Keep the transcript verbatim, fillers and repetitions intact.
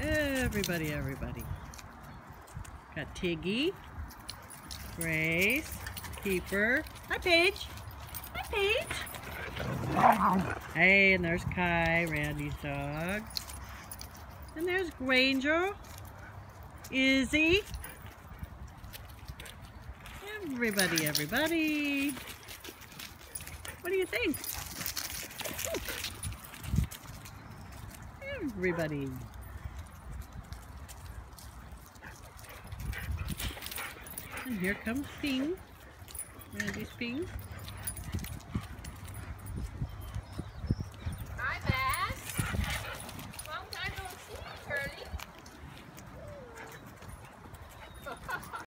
Everybody, everybody. Got Tiggy, Grace, Keeper. Hi, Paige. Hi, Paige. Hey, and there's Kai, Randy's dog. And there's Granger, Izzy. Everybody, everybody. What do you think? Everybody. And here comes Ping. Randy's Ping.